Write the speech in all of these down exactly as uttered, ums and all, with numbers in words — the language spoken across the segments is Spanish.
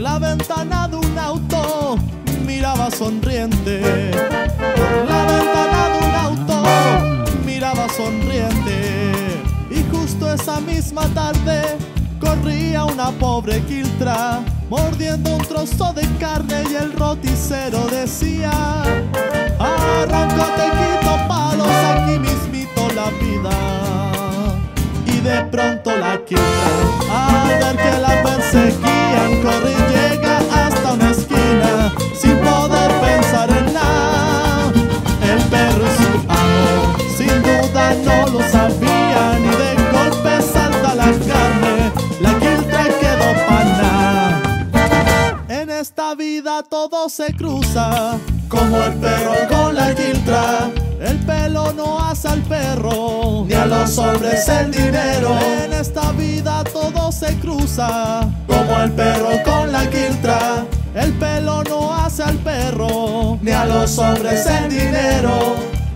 la ventana de un auto miraba sonriente. Por la ventana de un auto miraba sonriente. Y justo esa misma tarde corría una pobre quiltra mordiendo un trozo de carne y el roticero decía: arráncate, quito palos, aquí mismito la vida. Y de pronto la quiltra, al ver que la perseguían, corre y llega hasta una esquina sin poder pensar en nada. El perro y su amo sin duda no lo sabían, y de golpe salta la carne, la quiltra quedó pana. En esta vida todo se cruza, como el perro con la quiltra. El pelo no hace al perro, ni a los hombres el dinero. En esta vida todo se cruza, como el perro con la quiltra. El pelo no hace al perro, ni a los hombres el dinero.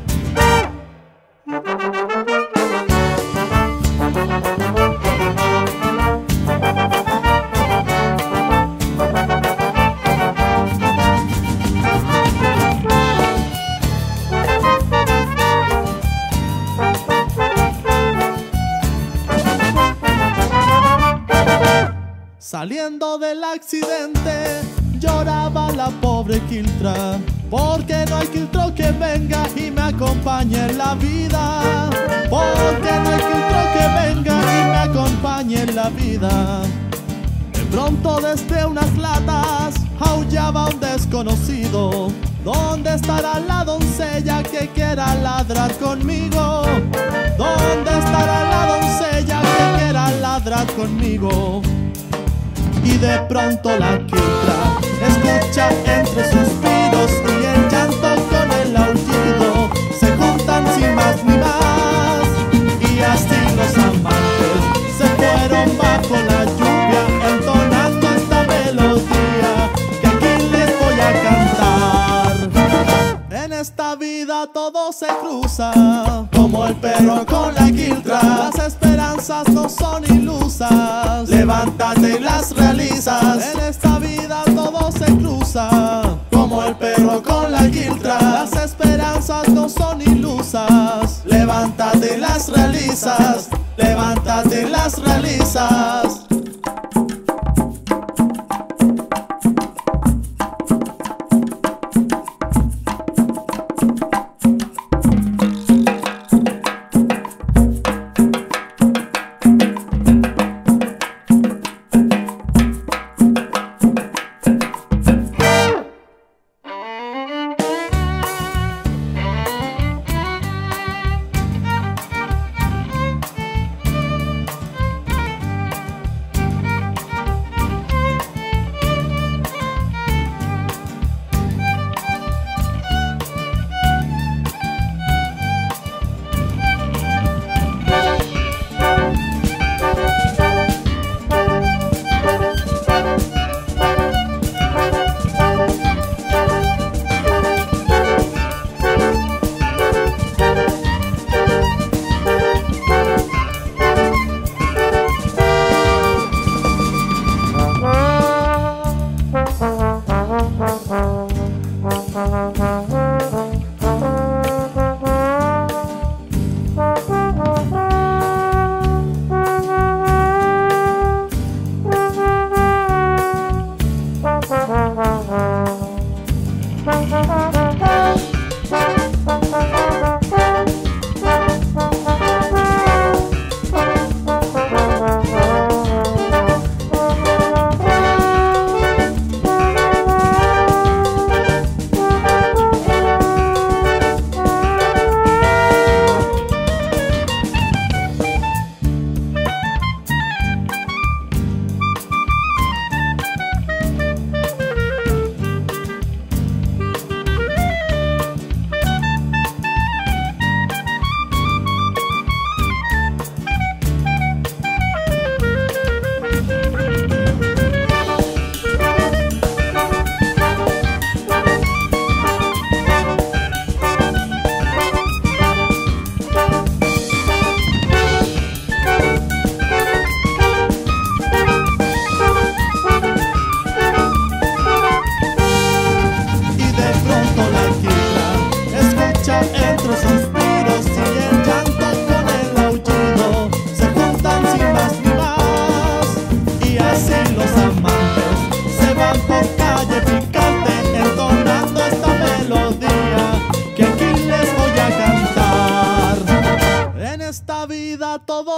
Saliendo del accidente lloraba la pobre quiltra, porque no hay quiltro que venga y me acompañe en la vida. Porque no hay quiltro que venga y me acompañe en la vida. De pronto desde unas latas aullaba un desconocido. ¿Dónde estará la doncella que quiera ladrar conmigo? ¿Dónde estará la doncella que quiera ladrar conmigo? Y de pronto la quiltra escucha entre suspiros y el llanto con el aullido se juntan sin más ni más. Y así los amantes se fueron bajo la lluvia entonando esta melodía que aquí les voy a cantar. En esta vida todo se cruza, como el perro con la quiltra. Las esperanzas no son ilusas, levántate y las realizas. En esta vida todo se cruza, como el perro con la quiltra. Las esperanzas no son ilusas, levántate y las realizas. Levántate y las realizas.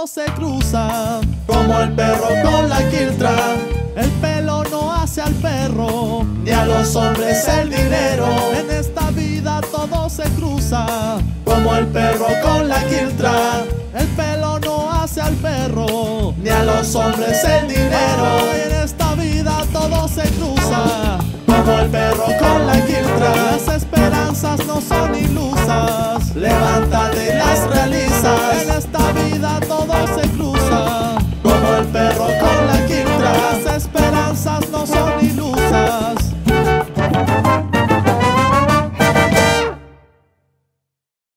se cruza, como el perro con la quiltra. el pelo no hace al perro, Ni a los hombres el dinero, en esta vida todo se cruza, como el perro con la quiltra. el pelo no hace al perro, Ni a los hombres el dinero, en esta vida todo se cruza, como el perro con la quiltra. las esperanzas no son ilusas, Levántate y las realizas, en esta